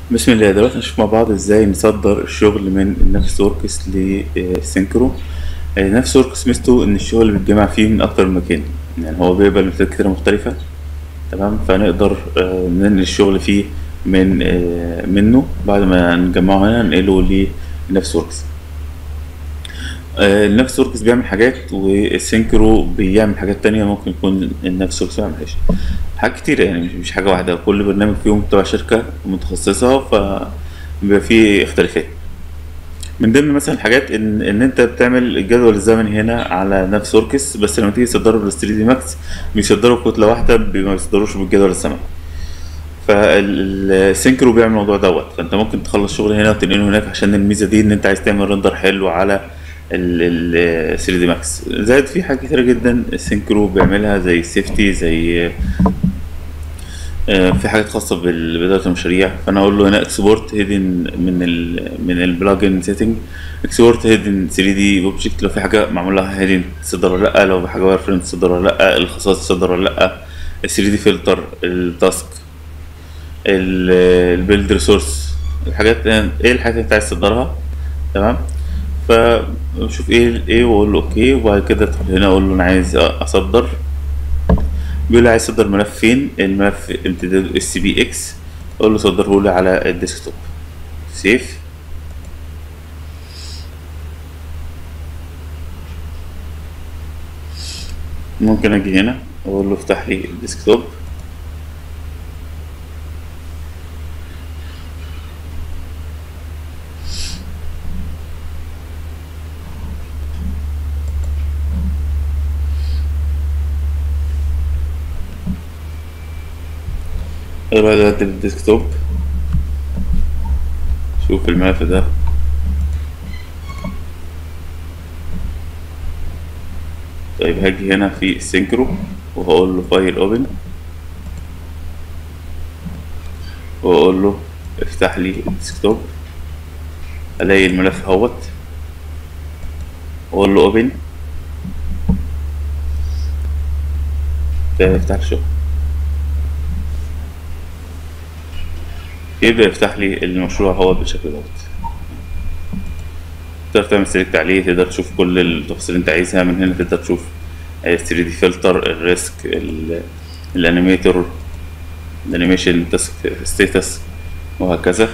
بسم الله. دلوقتي هنشوف مع بعض ازاي نصدر الشغل من النفس وركس لسينكرو. نفس وركس ميزته ان الشغل بيتجمع فيه من اكتر من مكان، يعني هو بيقبل مثال كتير مختلفة. تمام، فنقدر ننقل الشغل فيه منه بعد ما نجمعه هنا ننقله لنفس وركس. النفس وركس بيعمل حاجات والسينكرو بيعمل حاجات تانية ممكن يكون النفس وركس ميعملهاش. حاجات كتير يعني مش حاجة واحدة، كل برنامج فيهم تبع شركة متخصصة فبيبقى فيه اختلافات. من ضمن مثلا الحاجات ان انت بتعمل الجدول الزمني هنا على نفس وركس، بس لما تيجي تصدره بال 3 دي ماكس بيصدروا كتلة واحدة، ما بيصدروش بالجدول الزمني. فالسينكرو بيعمل الموضوع دوت، فانت ممكن تخلص شغل هنا وتنقله هناك عشان الميزه دي ان انت عايز تعمل رندر حلو على ال 3 دي ماكس. زائد في حاجات كتيره جدا السينكرو بيعملها زي السيفتي، زي في حاجات خاصه باداره المشاريع. فانا اقول له هنا اكسبورت هيدن من البلجن سيتنج، اكسبورت هيدن 3 دي اوبجكت، لو في حاجه معمول لها هيدن تصدر ولا لا، لو في حاجه واير فريم تصدر ولا لا، الخصائص تصدر ولا لا، ال 3 دي فلتر، التاسك، البيلد ريسورس، الحاجات ايه الحاجات اللي انت عايز تصدرها. تمام، فشوف ايه واقول له اوكي، وبعد كده ادخل هنا اقول له انا عايز اصدر. بيقول لي عايز تصدر ملف فين، الملف امتداد اس بي اكس، اقول له صدره لي على الديسكتوب. سيف. ممكن اجي هنا اقول له افتح لي الديسكتوب، اقول له ده الديسكتوب، شوف الملف ده. طيب هاجي هنا في السينكرو وهقول له فايل اوبن، واقول له افتح لي الديسكتوب، الاقي الملف اهوت، واقول له اوبن، ده يفتح الشغل، يبدأ يفتح لي المشروع هو بالشكل دوت. تقدر تعمل سيلكت عليه، تقدر تشوف كل التفاصيل اللي انت عايزها من هنا، تقدر تشوف 3 دي فلتر، الريسك، الانيميتور، الانيميشن تاسك ستيتس، وهكذا.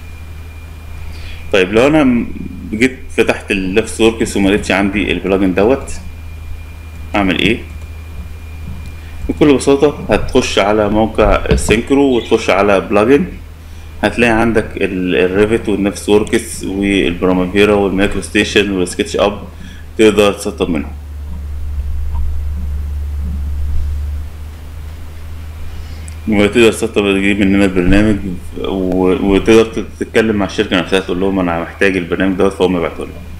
طيب لو انا جيت فتحت النفس وركس وما لقيتش عندي البلجن دوت، اعمل ايه؟ بكل بساطة هتخش على موقع السينكرو وتخش على بلجن، هتلاقي عندك الريفت والنفس وركس والبرامافيرا والمايكرو ستيشن والسكتش اب، تقدر تسطب منهم. وتقدر تسطب تجيب من هنا البرنامج وتقدر تتكلم مع الشركة نفسها تقول لهم انا محتاج البرنامج دوت فهم يبعتوا لك.